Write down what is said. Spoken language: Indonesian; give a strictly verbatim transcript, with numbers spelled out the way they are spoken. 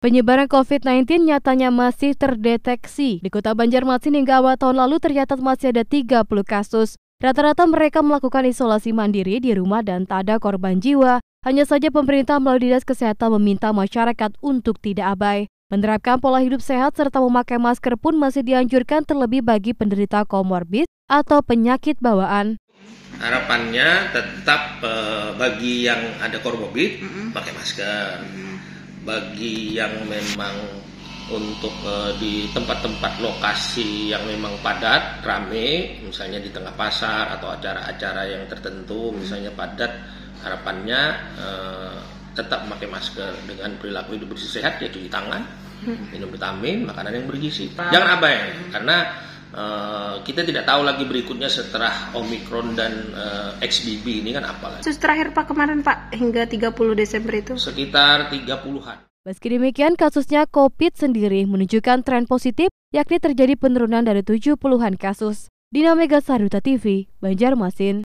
Penyebaran covid sembilan belas nyatanya masih terdeteksi. Di kota Banjarmasin hingga awal tahun lalu tercatat masih ada tiga puluh kasus. Rata-rata mereka melakukan isolasi mandiri di rumah dan tak ada korban jiwa. Hanya saja pemerintah melalui Dinas Kesehatan meminta masyarakat untuk tidak abai. Menerapkan pola hidup sehat serta memakai masker pun masih dianjurkan, terlebih bagi penderita komorbid atau penyakit bawaan. Harapannya tetap eh, bagi yang ada komorbid mm-hmm. pakai masker. Mm-hmm. Bagi yang memang untuk uh, di tempat-tempat lokasi yang memang padat, rame, misalnya di tengah pasar atau acara-acara yang tertentu, misalnya padat, harapannya uh, tetap memakai masker. Dengan perilaku hidup bersih sehat, ya cuci tangan, minum vitamin, makanan yang bergizi. Jangan abai, karena uh, kita tidak tahu lagi berikutnya setelah Omikron dan uh, X B B ini kan apa lagi. Terus terakhir Pak kemarin Pak, hingga tiga puluh Desember itu? Sekitar tiga puluhan. Meski demikian, kasusnya COVID sendiri menunjukkan tren positif, yakni terjadi penurunan dari tujuh puluhan kasus. Dina Megasari, T V, Banjarmasin.